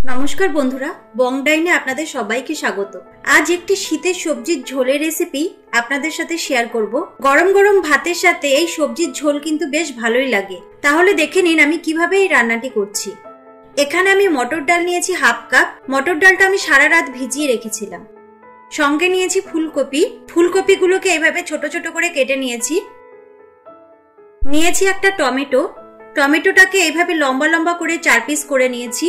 নমস্কার বন্ধুরা, বং ডাইনে আপনাদের সবাইকে স্বাগত। আজ একটি শীতের সবজির ঝোলের রেসিপি আপনাদের সাথে শেয়ার করব। গরম গরম ভাতের সাথে এই সবজির ঝোল কিন্তু বেশ ভালোই লাগে। তাহলে দেখে নিন আমি কিভাবে এই রান্নাটি করছি। এখানে আমি মটর ডাল নিয়েছি হাফ কাপ। মটর ডালটা আমি সারা রাত ভিজিয়ে রেখেছিলাম। সঙ্গে নিয়েছি ফুলকপি। ফুলকপিগুলোকে এইভাবে ছোট ছোট করে কেটে নিয়েছি। নিয়েছি একটা টমেটো। টমেটোটাকে এইভাবে লম্বা লম্বা করে 4 পিস করে নিয়েছি।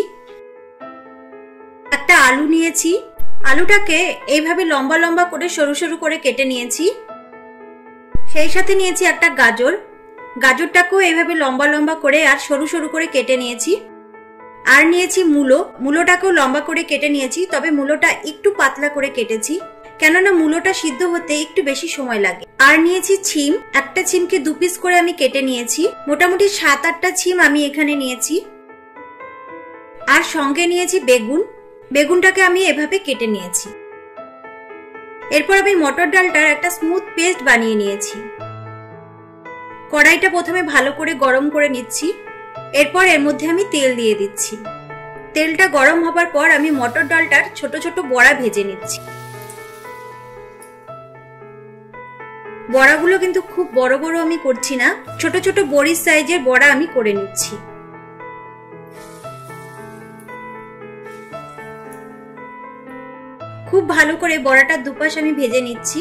একটা আলু নিয়েছি। আলুটাকে এইভাবে লম্বা লম্বা করে সরু সরু করে কেটে নিয়েছি। সেই সাথে নিয়েছি একটা গাজর। গাজরটাকেও এইভাবে লম্বা লম্বা করে আর সরু সরু করে কেটে নিয়েছি। আর নিয়েছি মূলো। মূলোটাকেও লম্বা করে কেটে নিয়েছি, তবে মূলোটা একটু পাতলা করে কেটেছি, কেননা মূলোটা সিদ্ধ হতে একটু বেশি সময় লাগে। আর নিয়েছি ছিম। একটা ছিমকে 2 পিস করে আমি কেটে নিয়েছি। মোটামুটি 7-8টা ছিম আমি এখানে নিয়েছি। আর সঙ্গে নিয়েছি বেগুন। বেগুনটাকে আমি এভাবে কেটে নিয়েছি। এরপর আমি মটর ডালটার একটা স্মুথ পেস্ট বানিয়ে নিয়েছি। কড়াইটা প্রথমে ভালো করে গরম করে নিচ্ছি। এরপর এর মধ্যে আমি তেল দিয়ে দিচ্ছি। তেলটা গরম হবার পর আমি মটর ডালটার ছোট ছোট বড়া ভেজে নিচ্ছি। বড়াগুলো কিন্তু খুব বড় বড় আমি করছি না, ছোট ছোট বড়ির সাইজের বড়া আমি করে নিচ্ছি। খুব ভালো করে বড়াটার দুপাশ আমি ভেজে নিচ্ছি।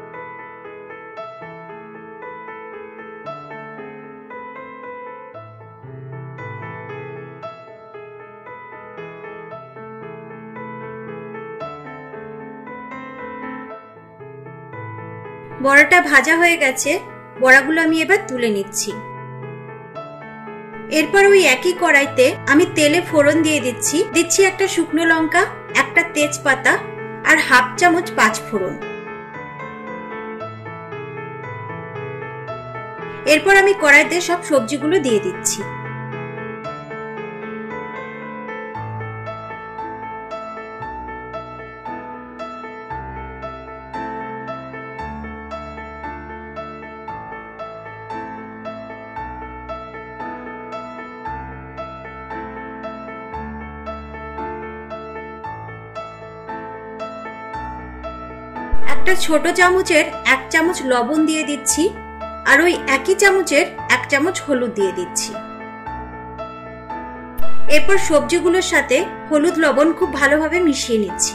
বড়াটা ভাজা হয়ে গেছে। বড়াগুলো আমি এবার তুলে নিচ্ছি। এরপর ওই একই কড়াইতে আমি তেলে ফোড়ন দিয়ে দিচ্ছি একটা শুকনো লঙ্কা, একটা তেজপাতা আর হাফ চামচ 5 ফোড়ন। এরপর আমি কড়াইতে সব সবজিগুলো দিয়ে দিচ্ছি। একটা ছোট চামচের 1 চামচ লবণ দিয়ে দিচ্ছি। আর ওই একই চামচের 1 চামচ হলুদ দিয়ে দিচ্ছি। এরপর সবজিগুলোর সাথে হলুদ লবণ খুব ভালোভাবে মিশিয়ে নিচ্ছি।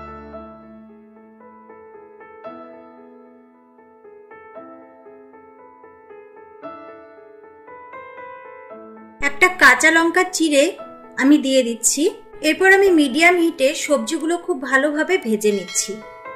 একটা কাঁচা লঙ্কা চিড়ে আমি দিয়ে দিচ্ছি। এরপর আমি মিডিয়াম হিটে সবজিগুলো খুব ভালোভাবে ভেজে নিচ্ছি।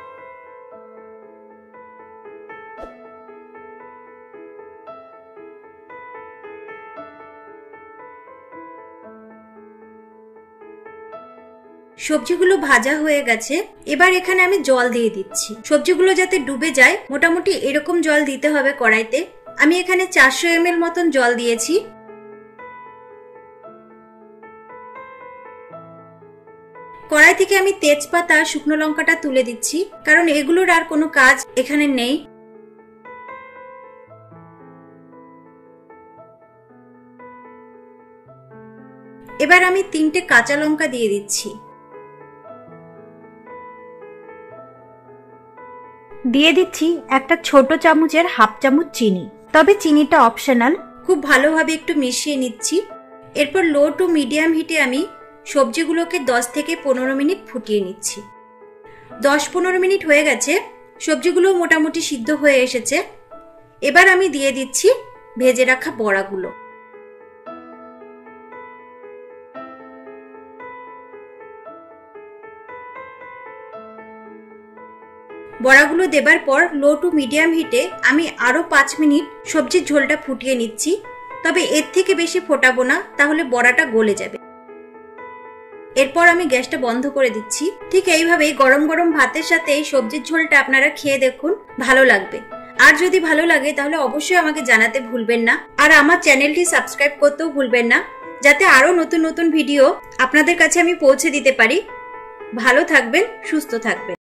সবজিগুলো ভাজা হয়ে গেছে। এবার এখানে আমি জল দিয়ে দিচ্ছি। সবজিগুলো যাতে ডুবে যায়, মোটামুটি এরকম জল দিতে হবে কড়াইতে। আমি এখানে 400 ml মতন জল দিয়েছি। কড়াই থেকে আমি তেজপাতা আর শুকনো লঙ্কাটা তুলে দিচ্ছি, কারণ এগুলোর আর কোনো কাজ এখানে নেই। এবার আমি 3টে কাঁচা লঙ্কা দিয়ে দিচ্ছি। দিয়ে দিচ্ছি একটা ছোট চামচের হাফ চামচ চিনি, তবে চিনিটা অপশনাল। খুব ভালোভাবে একটু মিশিয়ে নিচ্ছি। এরপর লো টু মিডিয়াম হিটে আমি সবজিগুলোকে 10 থেকে 15 মিনিট ফুটিয়ে নিচ্ছি। 10-15 মিনিট হয়ে গেছে। সবজিগুলো মোটামুটি সিদ্ধ হয়ে এসেছে। এবার আমি দিয়ে দিচ্ছি ভেজে রাখা বড়াগুলো। বড়াগুলো দেবার পর লো টু মিডিয়াম হিটে আমি আরো 5 মিনিট সবজির ঝোলটা ফুটিয়ে নিচ্ছি। তবে এর থেকে বেশি ফোটাবো না, তাহলে বড়াটা গলে যাবে। এরপর আমি গ্যাসটা বন্ধ করে দিচ্ছি। ঠিক এইভাবেই গরম গরম ভাতের সাথে এই সবজির ঝোলটা আপনারা খেয়ে দেখুন, ভালো লাগবে। আর যদি ভালো লাগে তাহলে অবশ্যই আমাকে জানাতে ভুলবেন না। আর আমার চ্যানেলটি সাবস্ক্রাইব করতেও ভুলবেন না, যাতে আরো নতুন নতুন ভিডিও আপনাদের কাছে আমি পৌঁছে দিতে পারি। ভালো থাকবেন, সুস্থ থাকবেন।